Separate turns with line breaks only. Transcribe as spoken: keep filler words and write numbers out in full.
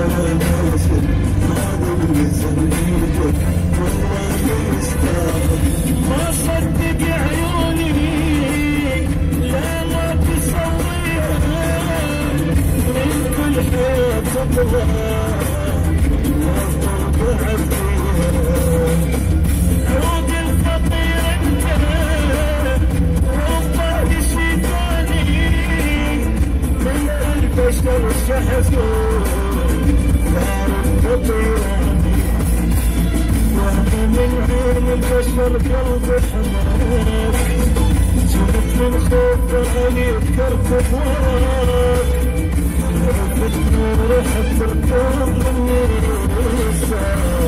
ما صدق عيوني لا ما تسويها من كل حيط تبغى ما ترضى فيها عود الفقير انت والله شيطاني من البشر شحذون دار الفقيراني وهمي من عين البشر قلب حماك جبت من خوف عليك كركب وراك عرفت نور حب الكون من النساء